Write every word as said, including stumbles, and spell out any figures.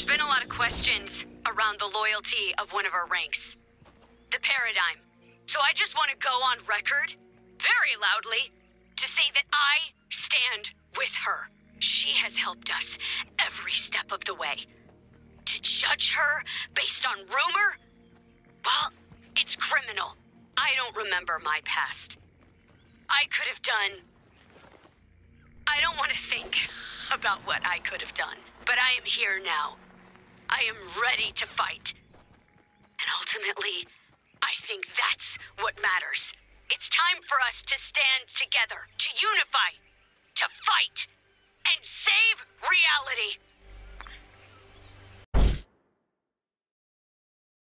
There's been a lot of questions around the loyalty of one of our ranks. The Paradigm. So I just want to go on record, very loudly, to say that I stand with her. She has helped us every step of the way. To judge her based on rumor? Well, it's criminal. I don't remember my past. I could have done... I don't want to think about what I could have done, but I am here now. I am ready to fight. And ultimately, I think that's what matters. It's time for us to stand together, to unify, to fight, and save reality.